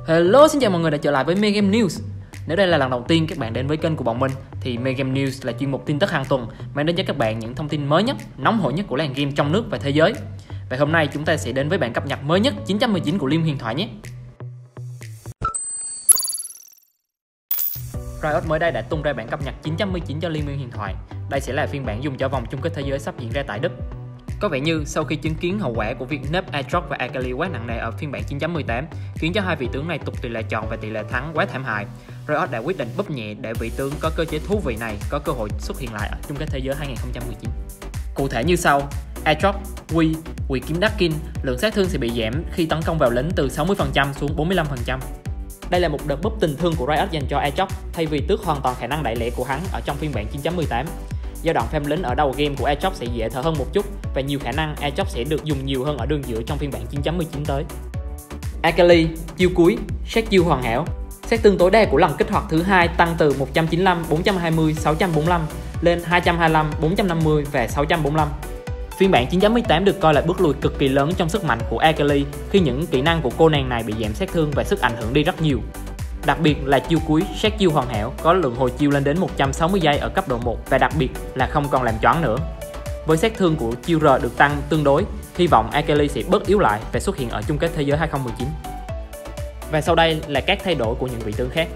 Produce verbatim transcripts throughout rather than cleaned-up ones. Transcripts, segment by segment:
Hello, xin chào mọi người đã trở lại với Megame News. Nếu đây là lần đầu tiên các bạn đến với kênh của bọn mình thì Megame News là chuyên mục tin tức hàng tuần mang đến cho các bạn những thông tin mới nhất, nóng hổi nhất của làng game trong nước và thế giới. Và hôm nay chúng ta sẽ đến với bản cập nhật mới nhất chín trăm mười chín của Liên minh huyền thoại nhé. Riot mới đây đã tung ra bản cập nhật chín trăm mười chín cho Liên minh huyền thoại. Đây sẽ là phiên bản dùng cho vòng chung kết thế giới sắp diễn ra tại Đức. Có vẻ như sau khi chứng kiến hậu quả của việc nerf Aatrox và Akali quá nặng nề ở phiên bản chín chấm mười tám, khiến cho hai vị tướng này tụt tỷ lệ chọn và tỷ lệ thắng quá thảm hại, Riot đã quyết định búp nhẹ để vị tướng có cơ chế thú vị này có cơ hội xuất hiện lại ở chung kết thế giới hai không một chín. Cụ thể như sau: Aatrox, Quy, Quỷ kiếm Darkin, lượng sát thương sẽ bị giảm khi tấn công vào lính từ sáu mươi phần trăm xuống bốn mươi lăm phần trăm. Đây là một đợt búp tình thương của Riot dành cho Aatrox thay vì tước hoàn toàn khả năng đẩy lẻ của hắn ở trong phiên bản chín chấm mười tám. Giai đoạn farm lính ở đầu game của Aatrox sẽ dễ thở hơn một chút và nhiều khả năng Aatrox sẽ được dùng nhiều hơn ở đường giữa trong phiên bản chín chấm mười chín tới. Akali, chiêu cuối, sát chiêu hoàn hảo. Sát thương tối đa của lần kích hoạt thứ hai tăng từ một trăm chín mươi lăm, bốn trăm hai mươi, sáu trăm bốn mươi lăm lên hai trăm hai mươi lăm, bốn trăm năm mươi và sáu trăm bốn mươi lăm. Phiên bản chín chấm mười tám được coi là bước lùi cực kỳ lớn trong sức mạnh của Akali khi những kỹ năng của cô nàng này bị giảm sát thương và sức ảnh hưởng đi rất nhiều. Đặc biệt là chiêu cuối sát chiêu hoàn hảo có lượng hồi chiêu lên đến một trăm sáu mươi giây ở cấp độ một và đặc biệt là không còn làm choáng nữa. Với sát thương của chiêu R được tăng tương đối, hy vọng Akali sẽ bớt yếu lại và xuất hiện ở chung kết thế giới hai không một chín. Và sau đây là các thay đổi của những vị tướng khác.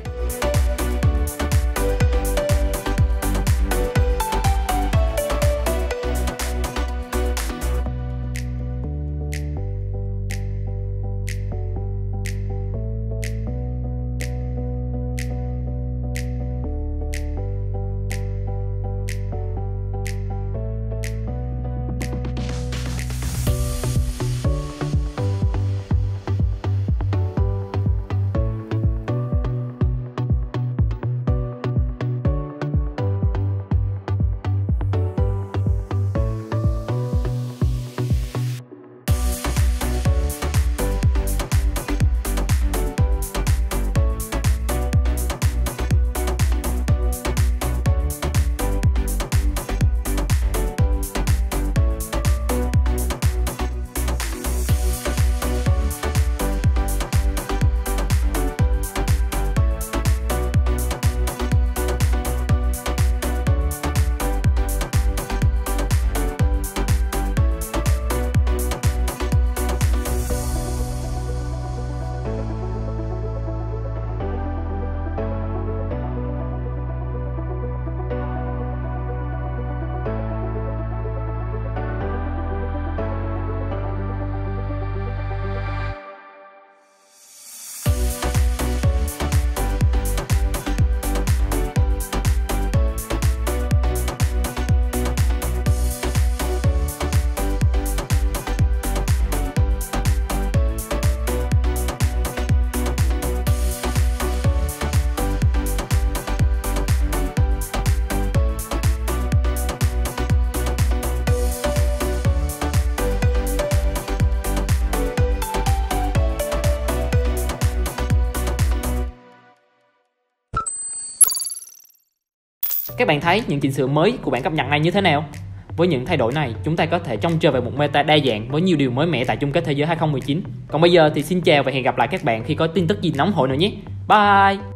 Các bạn thấy những chỉnh sửa mới của bản cập nhật này như thế nào? Với những thay đổi này, chúng ta có thể trông chờ về một meta đa dạng với nhiều điều mới mẻ tại chung kết thế giới hai không một chín. Còn bây giờ thì xin chào và hẹn gặp lại các bạn khi có tin tức gì nóng hổi nữa nhé. Bye!